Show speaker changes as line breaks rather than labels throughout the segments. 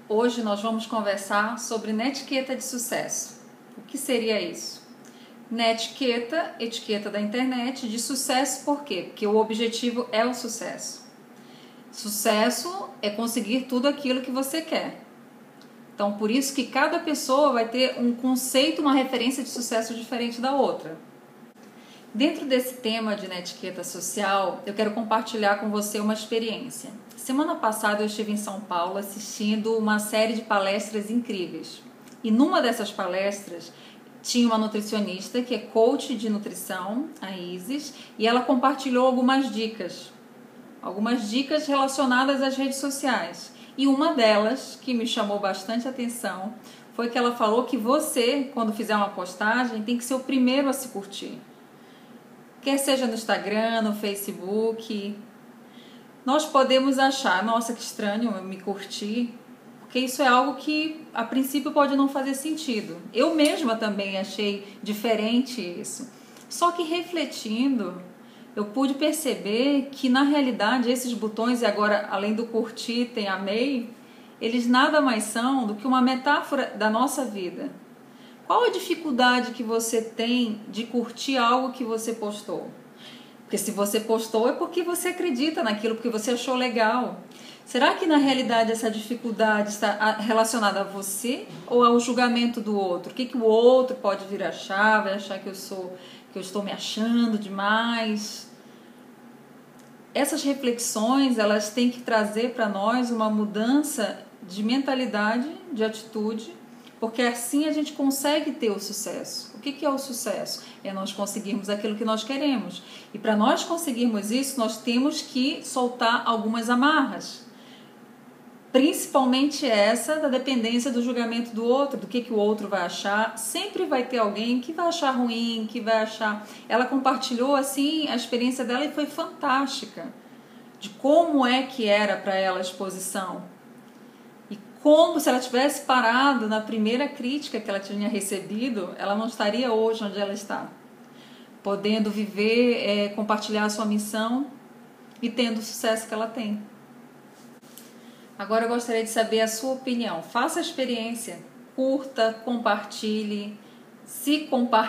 Hoje nós vamos conversar sobre netiqueta de sucesso. O que seria isso? Netiqueta, etiqueta da internet, de sucesso por quê? Porque o objetivo é o sucesso. Sucesso é conseguir tudo aquilo que você quer. Então, por isso que cada pessoa vai ter um conceito, uma referência de sucesso diferente da outra. Dentro desse tema de netiqueta social, eu quero compartilhar com você uma experiência. Semana passada eu estive em São Paulo assistindo uma série de palestras incríveis. E numa dessas palestras tinha uma nutricionista que é coach de nutrição, a Isis, e ela compartilhou algumas dicas relacionadas às redes sociais. E uma delas, que me chamou bastante atenção, foi que ela falou que você, quando fizer uma postagem, tem que ser o primeiro a se curtir. Quer seja no Instagram, no Facebook. Nós podemos achar, nossa, que estranho eu me curtir, porque isso é algo que a princípio pode não fazer sentido. Eu mesma também achei diferente isso. Só que refletindo, eu pude perceber que na realidade esses botões, e agora além do curtir tem amei, eles nada mais são do que uma metáfora da nossa vida. Qual a dificuldade que você tem de curtir algo que você postou? Porque se você postou é porque você acredita naquilo, porque você achou legal. Será que na realidade essa dificuldade está relacionada a você ou ao julgamento do outro? O que o outro pode vir achar? Vai achar que eu estou me achando demais? Essas reflexões, elas têm que trazer para nós uma mudança de mentalidade, de atitude, porque assim a gente consegue ter o sucesso. O que é o sucesso? É nós conseguirmos aquilo que nós queremos. E para nós conseguirmos isso, nós temos que soltar algumas amarras. Principalmente essa da dependência do julgamento do outro, do que o outro vai achar. Sempre vai ter alguém que vai achar ruim, que vai achar... Ela compartilhou assim a experiência dela e foi fantástica. De como é que era para ela a exposição. Como se ela tivesse parado na primeira crítica que ela tinha recebido, ela não estaria hoje onde ela está. Podendo viver, compartilhar a sua missão e tendo o sucesso que ela tem. Agora eu gostaria de saber a sua opinião. Faça a experiência, curta, compartilhe, se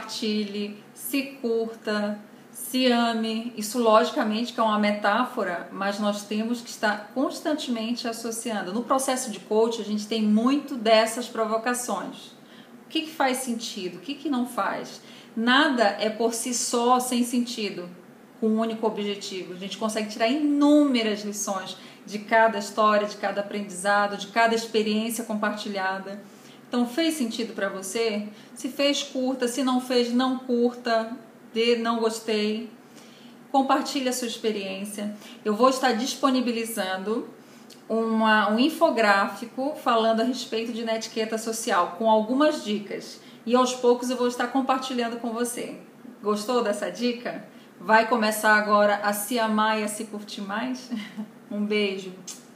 curta, se ame. Isso logicamente que é uma metáfora, mas nós temos que estar constantemente associando. No processo de coach a gente tem muito dessas provocações. O que faz sentido? O que não faz? Nada é por si só sem sentido, com um único objetivo. A gente consegue tirar inúmeras lições de cada história, de cada aprendizado, de cada experiência compartilhada. Então fez sentido para você? Se fez, curta. Se não fez, não curta. Não gostei. Compartilhe a sua experiência. Eu vou estar disponibilizando um infográfico falando a respeito de netiqueta social, com algumas dicas. E aos poucos eu vou estar compartilhando com você. Gostou dessa dica? Vai começar agora a se amar e a se curtir mais? Um beijo!